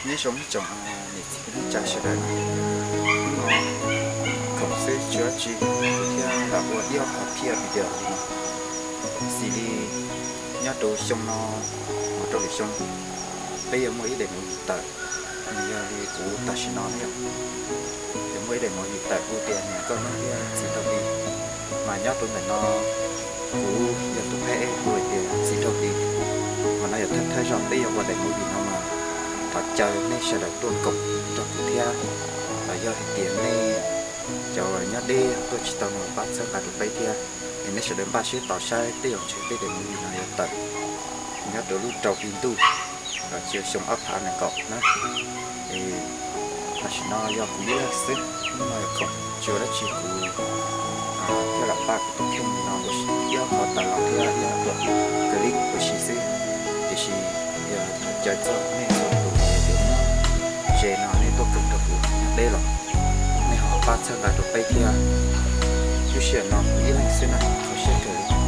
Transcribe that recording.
nếu sống chọn thì chỉ trả sẽ đấy nó không sẽ chữa trị theo là của yêu học kia bây giờ xí đi nhớ đồ xong nó một đồ xong bây giờ mới để một tờ bây giờ đi cũ ta chỉ nói nhá giờ mới để một tờ của tiền này có nó kia chỉ tao đi mà nhớ đồ này nó cũ giờ tụi hay người tiền chỉ tao đi mà nó giờ thay rằng bây giờ qua để một gì nó mà thật chơi nên sẽ được tuân cục trong cuộc thi và do thì tiền này cho nhớ đi tôi chỉ tao một bát sữa cả được bây giờ thì nó sẽ đến ba sữa tỏ sai tiêu chỉ biết để một gì nó giờ tận nhớ từ lúc trâu pin tu và chiều sống ấp hạ này cọp nó thì là chỉ nó do cũng biết là sức nhưng mà không chiều đó chỉ cũng theo là ba của tôi không nó do họ tạo lòng theo là được clip của chị sư thì chị giờ chơi cho nên số đủ để nó chế nó nên tôi cũng được đây là nên họ bắt sớm là được bây giờ chú chuyện nó nghĩ là xưa này tôi sẽ kể